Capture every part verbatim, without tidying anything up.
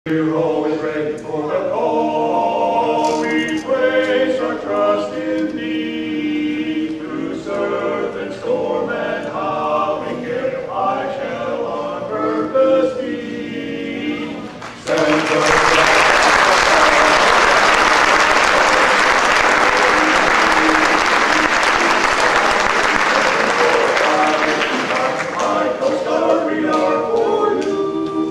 We're always ready for the call. We place our trust in Thee. Through surf and storm and howling gale, I shall on purpose be. Send us my Coast Guard, we are for you.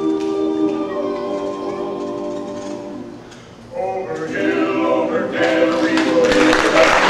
Over hill, over dale, we will hit the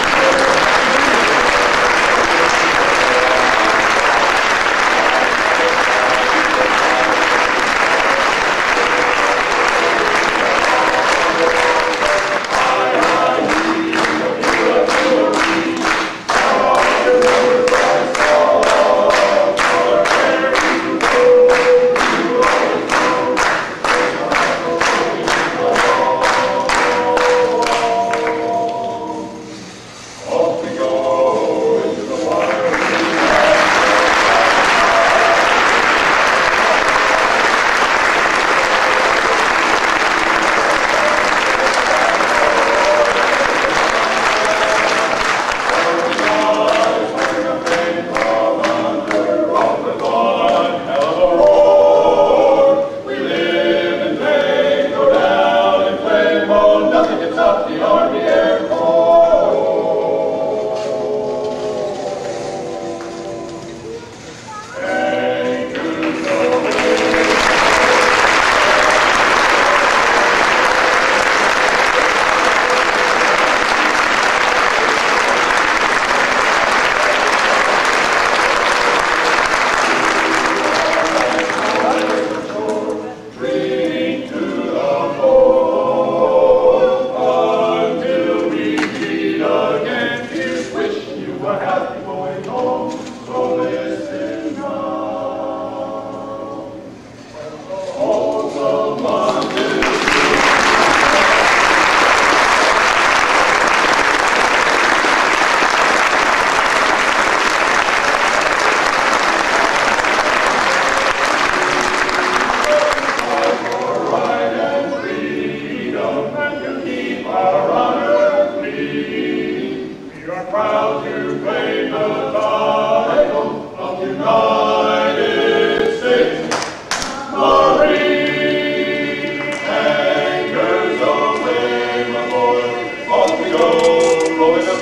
proud to claim the title of United States Marine. Anchors away, my boy, off we go, rolling the